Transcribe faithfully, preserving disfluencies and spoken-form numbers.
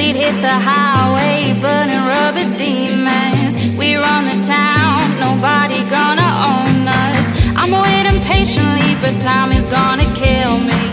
we'd hit the highway, burning rubber demons. We run the town, nobody gonna own us. I'm waiting patiently, but time is gonna kill me.